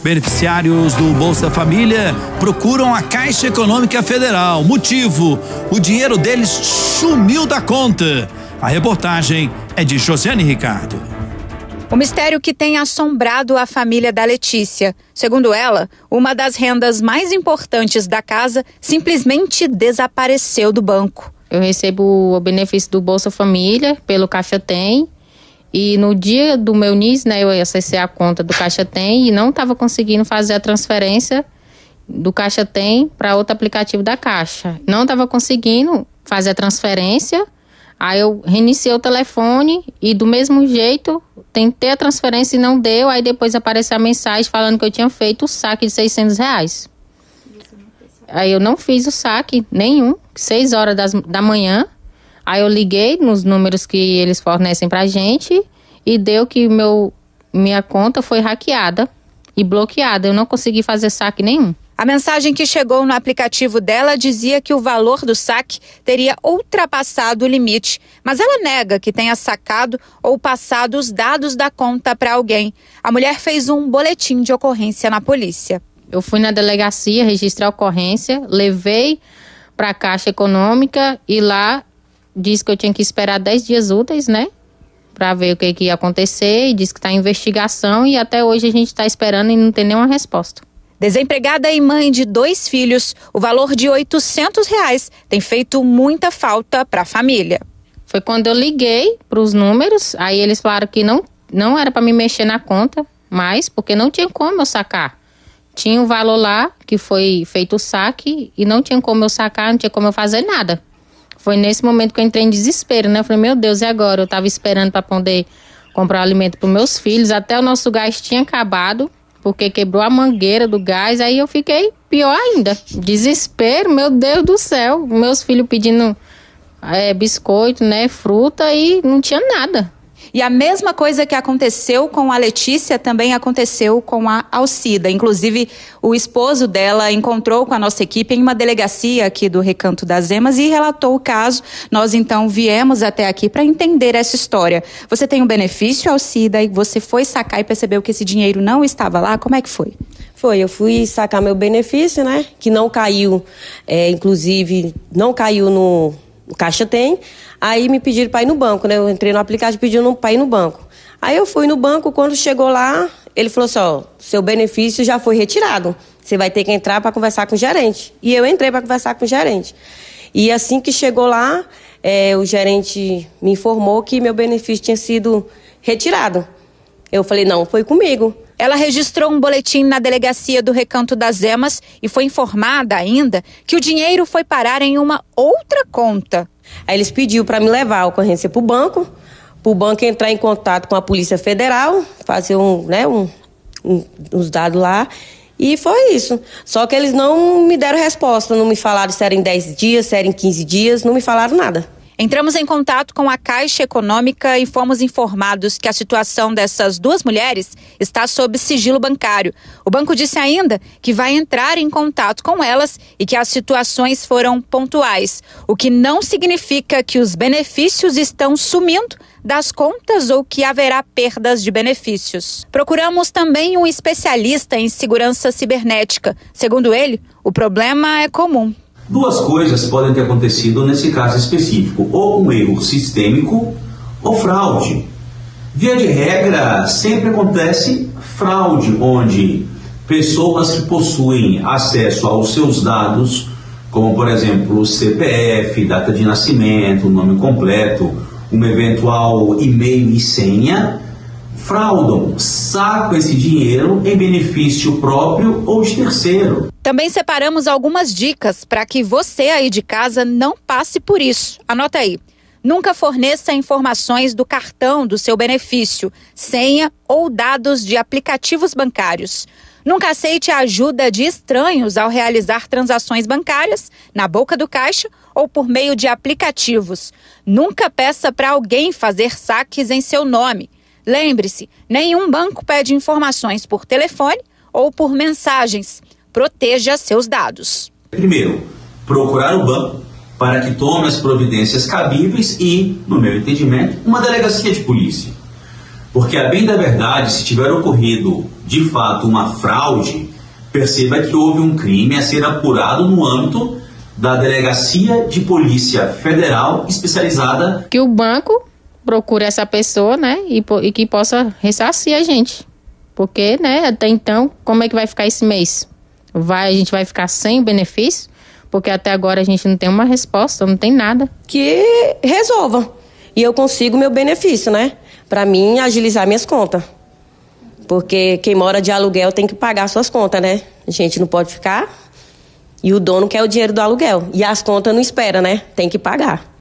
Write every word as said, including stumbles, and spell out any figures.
Beneficiários do Bolsa Família procuram a Caixa Econômica Federal. Motivo: o dinheiro deles sumiu da conta. A reportagem é de Josiane Ricardo. O mistério que tem assombrado a família da Letícia. Segundo ela, uma das rendas mais importantes da casa simplesmente desapareceu do banco. Eu recebo o benefício do Bolsa Família pelo Caixa Tem. E no dia do meu N I S, né, eu acessei a conta do Caixa Tem e não estava conseguindo fazer a transferência do Caixa Tem para outro aplicativo da Caixa. Não estava conseguindo fazer a transferência, aí eu reiniciei o telefone e do mesmo jeito tentei a transferência e não deu, aí depois apareceu a mensagem falando que eu tinha feito o saque de seiscentos reais. Aí eu não fiz o saque nenhum, seis horas das, da manhã. Aí eu liguei nos números que eles fornecem pra gente e deu que meu, minha conta foi hackeada e bloqueada. Eu não consegui fazer saque nenhum. A mensagem que chegou no aplicativo dela dizia que o valor do saque teria ultrapassado o limite, mas ela nega que tenha sacado ou passado os dados da conta para alguém. A mulher fez um boletim de ocorrência na polícia. Eu fui na delegacia, registrei a ocorrência, levei para a Caixa Econômica e lá disse que eu tinha que esperar dez dias úteis, né? Para ver o que, que ia acontecer. E disse que está em investigação e até hoje a gente está esperando e não tem nenhuma resposta. Desempregada e mãe de dois filhos, o valor de oitocentos reais tem feito muita falta para a família. Foi quando eu liguei para os números, aí eles falaram que não, não era para me mexer na conta mais, porque não tinha como eu sacar. Tinha o valor lá, que foi feito o saque, e não tinha como eu sacar, não tinha como eu fazer nada. Foi nesse momento que eu entrei em desespero, né? Eu falei, meu Deus, e agora? Eu estava esperando para poder comprar alimento para os meus filhos. Até o nosso gás tinha acabado, porque quebrou a mangueira do gás. Aí eu fiquei pior ainda. Desespero, meu Deus do céu. Meus filhos pedindo é, biscoito, né? Fruta e não tinha nada. E a mesma coisa que aconteceu com a Letícia também aconteceu com a Alcida. Inclusive, o esposo dela encontrou com a nossa equipe em uma delegacia aqui do Recanto das Emas e relatou o caso. Nós, então, viemos até aqui para entender essa história. Você tem um benefício, Alcida, e você foi sacar e percebeu que esse dinheiro não estava lá? Como é que foi? Foi, eu fui sacar meu benefício, né? Que não caiu, é, inclusive, não caiu no, no Caixa Tem. Aí me pediram para ir no banco, né? Eu entrei no aplicativo pedindo para ir no banco. Aí eu fui no banco, quando chegou lá, ele falou assim, ó, seu benefício já foi retirado. Você vai ter que entrar para conversar com o gerente. E eu entrei para conversar com o gerente. E assim que chegou lá, é, o gerente me informou que meu benefício tinha sido retirado. Eu falei, não, foi comigo. Ela registrou um boletim na delegacia do Recanto das Emas e foi informada ainda que o dinheiro foi parar em uma outra conta. Aí eles pediram para me levar a ocorrência para o banco, para o banco entrar em contato com a Polícia Federal, fazer um, né, um, um, uns dados lá, e foi isso. Só que eles não me deram resposta, não me falaram se era em dez dias, se era em quinze dias, não me falaram nada. Entramos em contato com a Caixa Econômica e fomos informados que a situação dessas duas mulheres está sob sigilo bancário. O banco disse ainda que vai entrar em contato com elas e que as situações foram pontuais, o que não significa que os benefícios estão sumindo das contas ou que haverá perdas de benefícios. Procuramos também um especialista em segurança cibernética. Segundo ele, o problema é comum. Duas coisas podem ter acontecido nesse caso específico, ou um erro sistêmico ou fraude. Via de regra, sempre acontece fraude, onde pessoas que possuem acesso aos seus dados, como por exemplo C P F, data de nascimento, nome completo, um eventual e-mail e senha, fraudam, sacam esse dinheiro em benefício próprio ou de terceiro. Também separamos algumas dicas para que você aí de casa não passe por isso. Anota aí. Nunca forneça informações do cartão do seu benefício, senha ou dados de aplicativos bancários. Nunca aceite a ajuda de estranhos ao realizar transações bancárias na boca do caixa ou por meio de aplicativos. Nunca peça para alguém fazer saques em seu nome. Lembre-se, nenhum banco pede informações por telefone ou por mensagens. Proteja seus dados. Primeiro, procurar o banco para que tome as providências cabíveis e, no meu entendimento, uma delegacia de polícia. Porque, a bem da verdade, se tiver ocorrido de fato uma fraude, perceba que houve um crime a ser apurado no âmbito da Delegacia de Polícia Federal especializada. Que o banco procure essa pessoa, né, e, e que possa ressarcir a gente. Porque, né, até então, como é que vai ficar esse mês? Vai, a gente vai ficar sem o benefício? Porque até agora a gente não tem uma resposta, não tem nada. Que resolva. E eu consigo meu benefício, né? Para mim, agilizar minhas contas. Porque quem mora de aluguel tem que pagar suas contas, né? A gente não pode ficar. E o dono quer o dinheiro do aluguel. E as contas não esperam, né? Tem que pagar.